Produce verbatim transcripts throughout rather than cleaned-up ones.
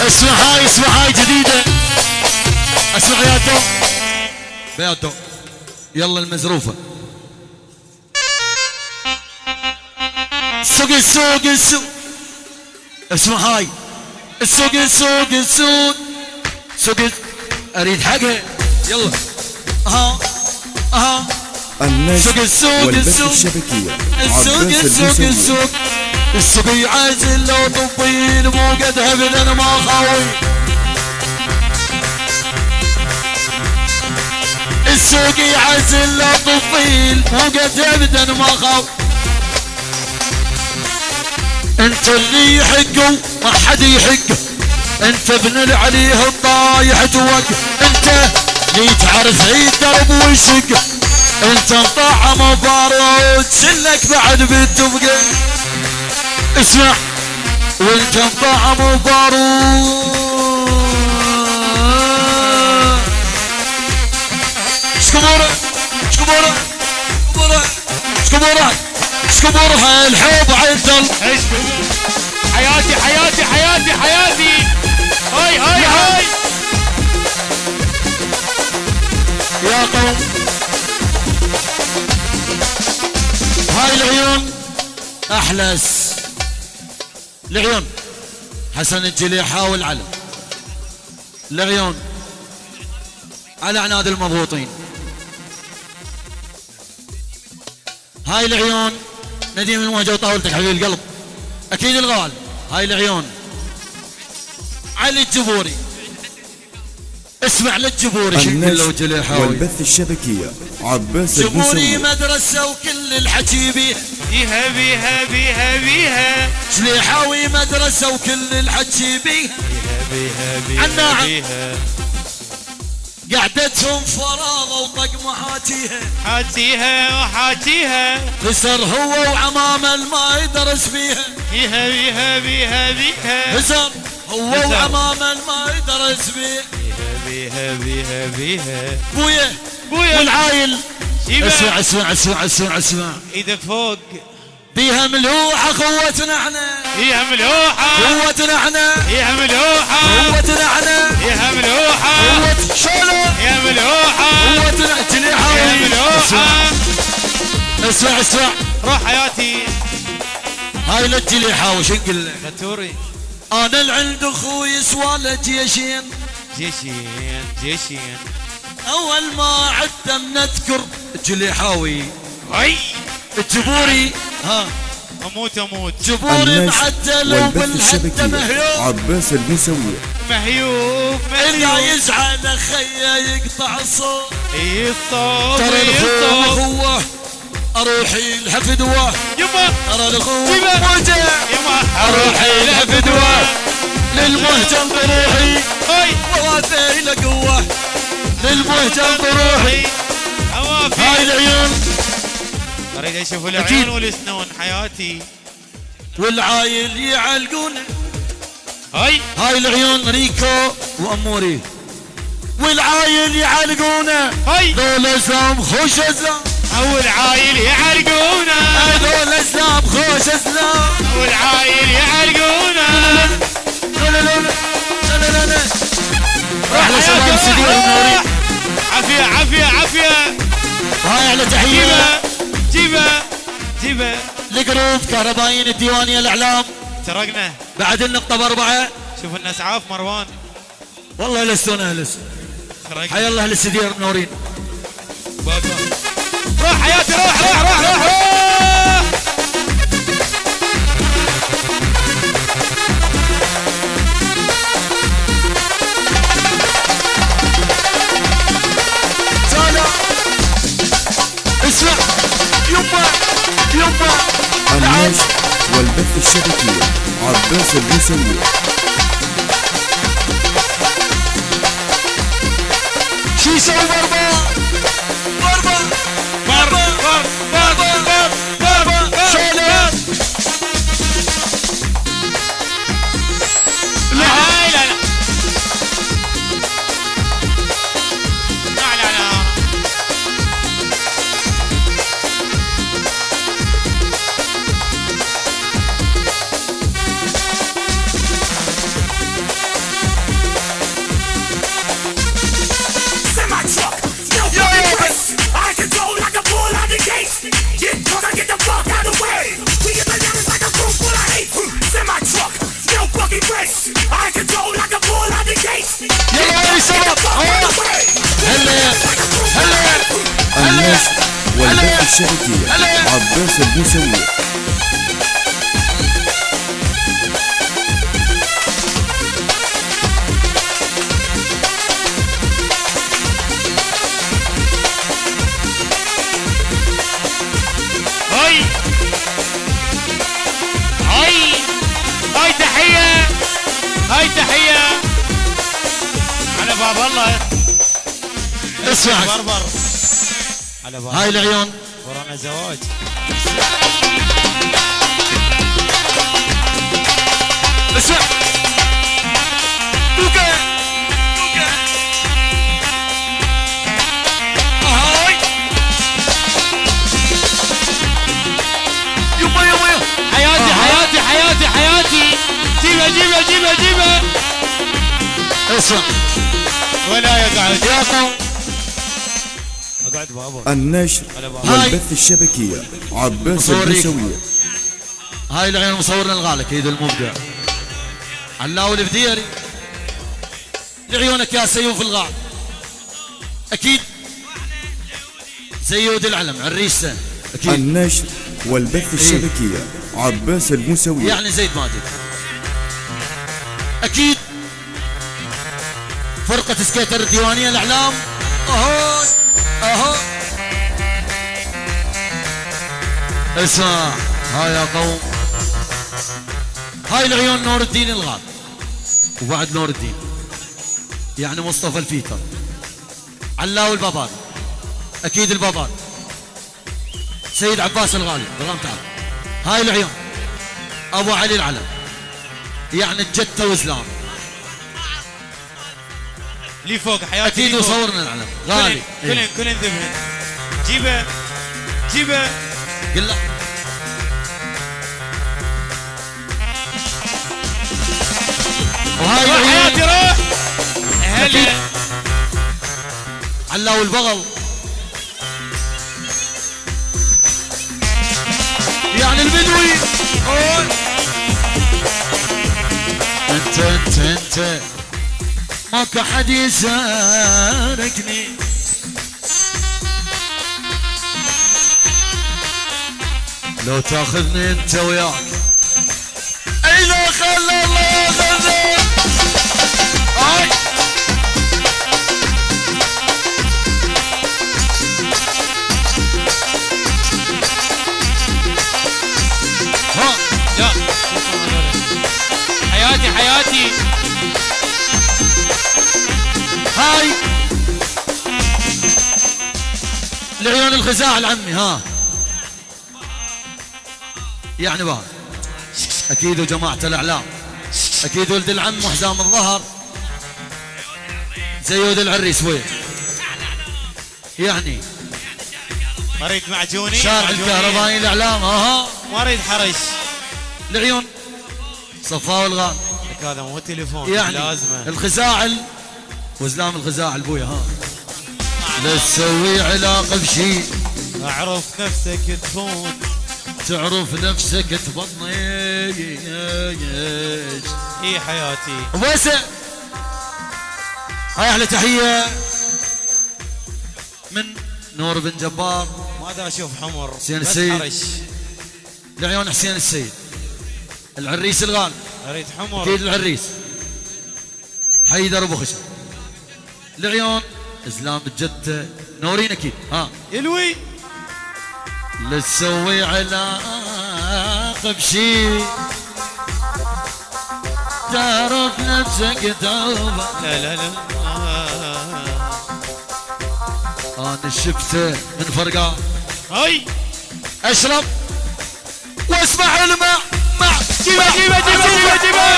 اسمع هاي اسمع هاي جديدة. اسمع يا تو يا تو يلا المزروفة. سوق السوق السوق. اسمع هاي السوق السوق السوق سوق. اريد حقها يلا. ها ها النجم والبث الشبكية. السوق السوق السوق السوق يعزل لو طبيل مو قد ابدا ما خاوي. السوق يعزل لو طفيل مو قد ابدا ما خاوي. انت اللي يحقه ما حد يحقه. انت ابن العليه الطايح توقف. انت اللي تعرف عيد درب ويشقه. انت مطعم بارود سلك بعد بالتبقى. اسمع وانت مطعم بارود. شكبوره شكبوره شكبوره شكبوره شكبوره الحب عدل. حياتي حياتي حياتي حياتي. هاي هاي هاي يا قوم. هاي العيون احلس العيون. حسن الجليحة والعلم. العيون على عناد المضبوطين. هاي العيون نديم الموجة وطاولتك حبيب القلب اكيد الغال. هاي العيون علي الجبوري. اسمع للجبوري شكل لو جليحاوي. والبث الشبكية عباس جبوري مدرسة وكل الحكي بيه. بيها بيها بيها بيها. جليحاوي مدرسة وكل الحكي بيه. بيها بيها بيها بيها. قعدتهم فراغ وطق محاتيها. حاتيها وحاتيها. خسر هو وعمامه ما يدرس بيها. بيها بيها بيها بيها. خسر هو وعمامه ما يدرس بيها. بيها بيها بيها. بويا بويا والعايل. اسمع اسمع اسمع اسمع اسمع ايدك فوق. بيها ملوحة قوتنا احنا. بيها ملوحة قوتنا احنا. بيها ملوحة قوتنا احنا. بيها ملوحة قوة شلون. يا ملوحة قوتنا جليحة. يا ملوحة. اسمع اسمع روح حياتي. هاي للجليحة وش نقول لك؟ غتوري انا اللي عند اخوي سوالة جيشين. جيشين جيشين. اول ما عدم نذكر جليحاوي. هاي الجبوري. ها اموت اموت. جبوري معدل وبالهدة مهيوب. عباس المسوي. مهيوب اذا مهيوب. يزعل خيه يقطع الصوت. يصوب ترى يصوب. الاخوة اروحي لها فدوة. يما ترى الاخوة موجة. يما اروحي لها فدوة. للمهجم بروحي. هاي ووافي لقوة. للمهجم بروحي. عوافي. هاي العيون اريد اشوف العيون والسنون حياتي. والعايل يعلقونه. هاي هاي العيون ريكو واموري. والعايل يعلقونه. هاي دول اسلام خوش اسلام. والعايل يعرقونا. دول اسلام خوش اسلام. والعايل يعرقونا. لا لا لا لا لا لا. احلى شباب سدير النوري. عافية عافية عافية. هاي على تحية. جيبه جيبه جيبه. الجروب كهربائيين الديوانية الاعلام. سرقنا بعد النقطة باربعة. شوف الناس عاف مروان. والله لستون اهلس. حيا الله للسدير نورين. روح حياتي روح روح روح روح روح. سلام. اسمع يما يما. النجم والبث الشبكية عباس المسوي. شو يسوي ضربة ضربة ضربة ضربة ضربة ضربة. شلون؟ لا لا لا لا لا لا. الشبكية عباس المسوي. هاي هاي هاي تحية هاي تحية على باب الله. اسمع بربر على باب هاي العيون ورانا زواج. اسمع دوكا دوكا هاي يما يما يما حياتي حياتي حياتي حياتي جيبها جيبها جيبها جيبها. اسمع ولا يقعد يا قوم اقعد بابا. النشر على باب. والبث الشبكية عباس مصوريك. المسوي. هاي العيون مصورنا الغالك ايد المبدع علاو الفديري لعيونك يا سيوف الغال اكيد زيود العلم عريسه اكيد النشر والبث الشبكية عباس المسوي. يعني زيد ماجد اكيد فرقة سكيتر الديوانية الاعلام اهو اهو اسمع هاي يا قوم هاي العيون نور الدين الغال وبعد نور الدين يعني مصطفى الفيتر علاو البابان اكيد البابان سيد عباس الغالي برام تعال هاي العيون ابو علي العلم يعني الجتة واسلام لي فوق حياتي اكيد لي فوق. وصورنا العلم غالي كلن إيه. كلن ذبحن جيبه جيبه. قل له وهاي روح حياتي العيون روح. هلا علاو البغل يعني البدوي أوه. انت انت انت ماك حد يساركني لو تاخذني انت وياك اي لا خلى الله خلى هاي ها لا حياتي حياتي هاي لعيون الخزاع العمي ها يعني بقى اكيد وجماعة الاعلام اكيد ولد العم وحزام الظهر زيود العريس وين يعني ما اريد معجوني شارع معجوني. الكهربائي الاعلام ها ما اريد حرش. العيون صفاء والغال لك هذا مو تليفون يعني لازمه. الخزاعل وزلام الخزاعل بويا ها لا تسوي علاقة بشي اعرف نفسك تفوت تعرف نفسك تبطنيش اي حياتي. وبس هاي احلى تحية من نور بن جبار ما دا اشوف حمر حسين بس السيد. حرش. لعيون حسين السيد العريس الغال اريد حمر. اكيد العريس حيدر ابو خشب لعيون اسلام الجدة نورين اكيد ها يلوي لا تسوي علاقة بشي تعرف نفسك توبة لا لا لا انا شفته من فرقة هاي اشرب واسمع الماء مع جيبه جيبه جيبه جيبه جيبه.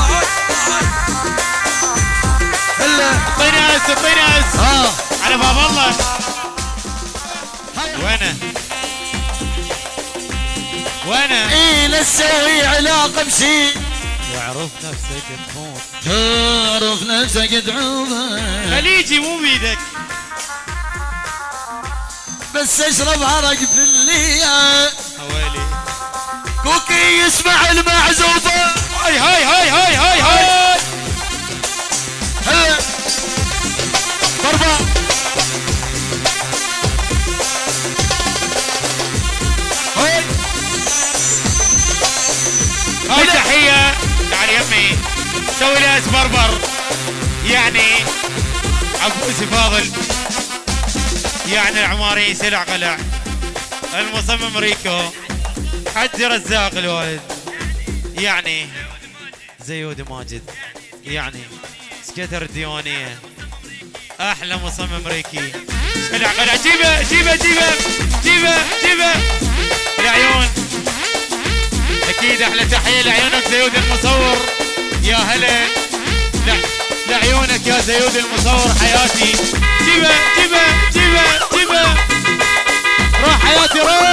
هلا اعطيني اس اعطيني اس ها على باب الله. وينه وينه ايه لا تسوي علاقة بشي واعرف نفسك تموت. تعرف نفسك تعوبة خليجي مو بيدك. بس اشرب عرق في الليل حوالي كوكي يسمع المعزوفة هاي هاي هاي هاي هاي هاي. هلا ضربة عباس بربر يعني عبوسي فاضل يعني العماري سلع قلع المصمم ريكو حج رزاق الوالد يعني زيود ماجد يعني سكتر الديوانية احلى مصمم ريكي سلع قلع جيبه جيبه جيبه جيبه جيبه العيون اكيد احلى تحيه لعيونك زيود المصور يا هلا لعيونك يا زيود المصور حياتي جيبه جيبه جيبه جيبه روح حياتي روح